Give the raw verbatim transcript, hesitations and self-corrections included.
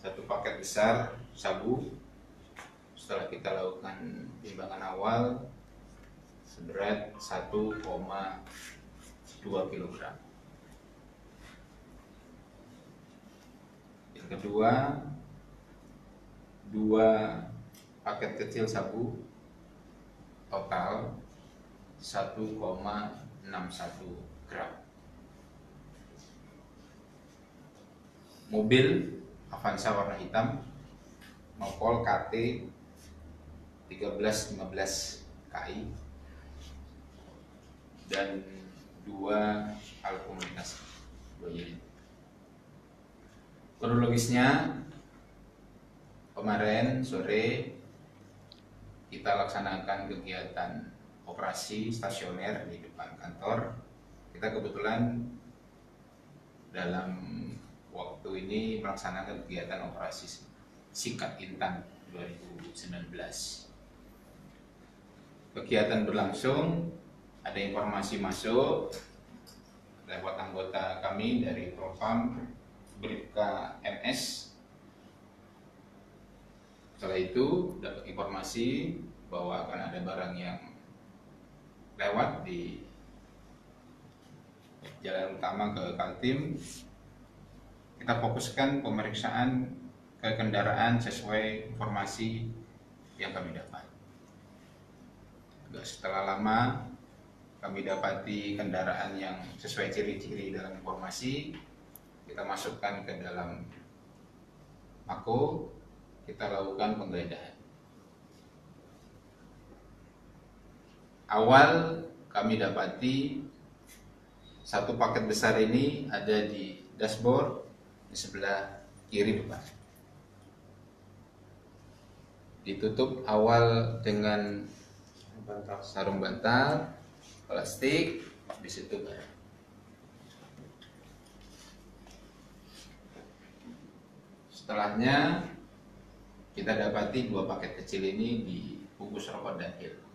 satu paket besar sabu. Setelah kita lakukan timbangan awal seberat satu koma dua kilogram. Yang kedua, dua paket kecil sabu total satu koma enam satu gram. Mobil Avanza warna hitam, nopol K T tiga belas lima belas K I, dan dua alat komunikasi, dua unit. Kronologisnya, kemarin sore kita laksanakan kegiatan operasi stasioner di depan kantor. Kita kebetulan dalam waktu ini melaksanakan kegiatan operasi Sikat Intan dua ribu sembilan belas. Kegiatan berlangsung, ada informasi masuk lewat anggota kami dari Propam Bribka M S. Setelah itu dapat informasi bahwa akan ada barang yang lewat di jalan utama ke Kaltim. Kita fokuskan pemeriksaan ke kendaraan sesuai informasi yang kami dapat. Setelah lama kami dapati kendaraan yang sesuai ciri-ciri dalam informasi, kita masukkan ke dalam Mako, kita lakukan penggeledahan. Awal kami dapati satu paket besar ini ada di dashboard di sebelah kiri depan. Ditutup awal dengan sarung bantal plastik, di situ barang. Setelahnya kita dapati dua paket kecil ini dibungkus rokok dan pil.